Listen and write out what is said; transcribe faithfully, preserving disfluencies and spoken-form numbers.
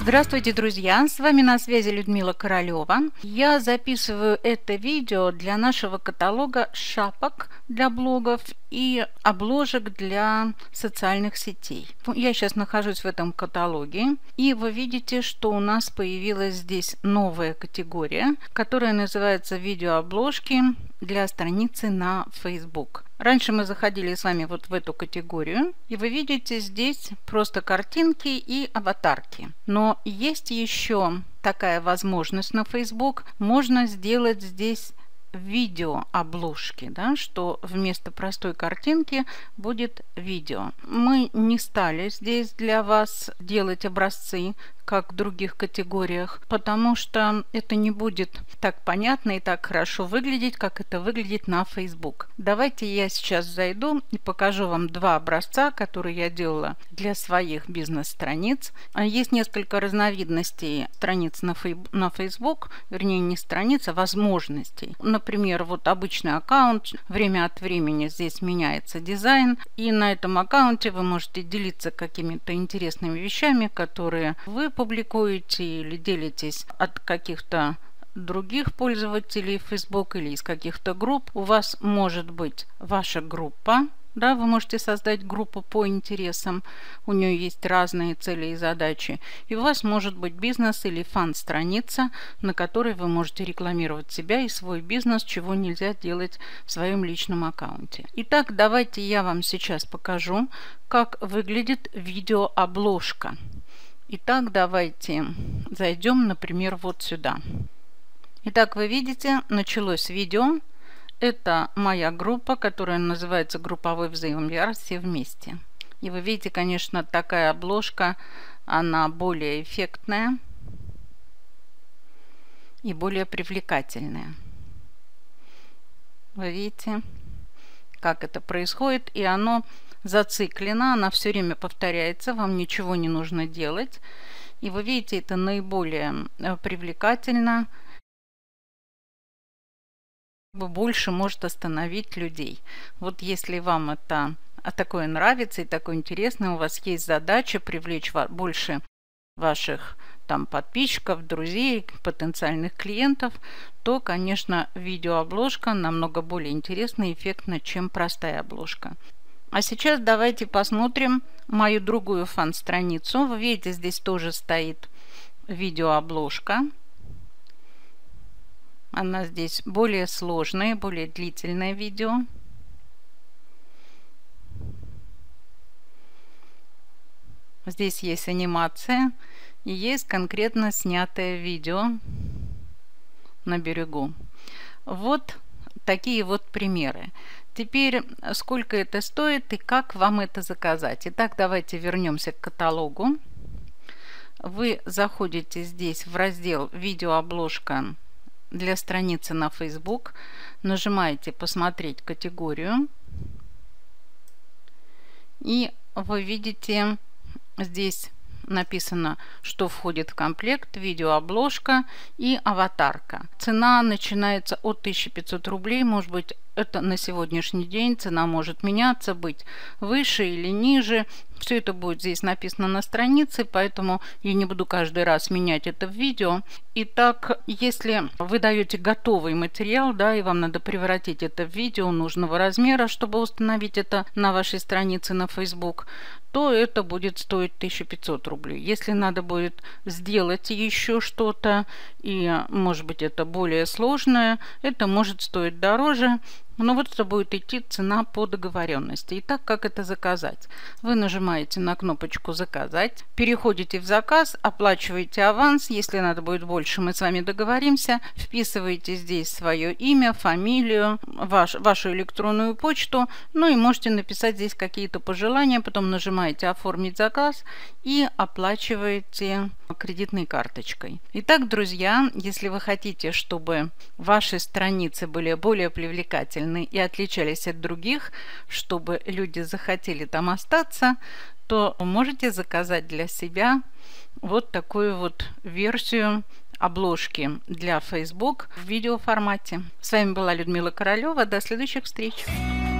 Здравствуйте, друзья! С вами на связи Людмила Королева. Я записываю это видео для нашего каталога шапок для блогов и обложек для социальных сетей. Я сейчас нахожусь в этом каталоге, и вы видите, что у нас появилась здесь новая категория, которая называется видеообложки для страницы на Facebook. Раньше мы заходили с вами вот в эту категорию, и вы видите здесь просто картинки и аватарки. Но есть еще такая возможность на Facebook. Можно сделать здесь видео обложки, да, что вместо простой картинки будет видео. Мы не стали здесь для вас делать образцы, как в других категориях, потому что это не будет так понятно и так хорошо выглядеть, как это выглядит на Facebook. Давайте я сейчас зайду и покажу вам два образца, которые я делала для своих бизнес-страниц. Есть несколько разновидностей страниц на Facebook, вернее не страниц, а возможностей. Например, вот обычный аккаунт, время от времени здесь меняется дизайн, и на этом аккаунте вы можете делиться какими-то интересными вещами, которые вы публикуете или делитесь от каких-то других пользователей Facebook или из каких-то групп. У вас может быть ваша группа, да, вы можете создать группу по интересам, у нее есть разные цели и задачи, и у вас может быть бизнес или фан-страница, на которой вы можете рекламировать себя и свой бизнес, чего нельзя делать в своем личном аккаунте. Итак, давайте я вам сейчас покажу, как выглядит видеообложка. Итак, давайте зайдем, например, вот сюда. Итак, вы видите, началось видео. Это моя группа, которая называется «Групповой взаим ярости вместе». И вы видите, конечно, такая обложка, она более эффектная и более привлекательная. Вы видите, как это происходит, и оно зациклено, она все время повторяется, вам ничего не нужно делать. И вы видите, это наиболее привлекательно, больше может остановить людей. Вот если вам это такое нравится и такое интересное, у вас есть задача привлечь больше ваших там подписчиков, друзей, потенциальных клиентов, то, конечно, видеообложка намного более интересна и эффектна, чем простая обложка. А сейчас давайте посмотрим мою другую фан-страницу. Вы видите, здесь тоже стоит видеообложка. Она здесь более сложная, более длительное видео. Здесь есть анимация и есть конкретно снятое видео на берегу. Вот такие вот примеры. Теперь, сколько это стоит и как вам это заказать. Итак, давайте вернемся к каталогу. Вы заходите здесь в раздел «Видеообложка для страницы на Facebook», нажимаете «Посмотреть категорию», и вы видите здесь написано, что входит в комплект видеообложка и аватарка. Цена начинается от тысячи пятисот рублей, может быть, это на сегодняшний день цена может меняться, быть выше или ниже. Все это будет здесь написано на странице, поэтому я не буду каждый раз менять это в видео. Итак, если вы даете готовый материал, да, и вам надо превратить это в видео нужного размера, чтобы установить это на вашей странице на Facebook, то это будет стоить тысячу пятьсот рублей. Если надо будет сделать еще что-то, и может быть это более сложное, это может стоить дороже. Но вот это будет идти цена по договоренности. Итак, как это заказать? Вы нажимаете на кнопочку «Заказать», переходите в заказ, оплачиваете аванс. Если надо будет больше, мы с вами договоримся. Вписываете здесь свое имя, фамилию, ваш, вашу электронную почту. Ну и можете написать здесь какие-то пожелания. Потом нажимаете «Оформить заказ» и оплачиваете кредитной карточкой. Итак, друзья, если вы хотите, чтобы ваши страницы были более привлекательны и отличались от других, чтобы люди захотели там остаться, то можете заказать для себя вот такую вот версию обложки для Facebook в видеоформате. С вами была Людмила Королева. До следующих встреч!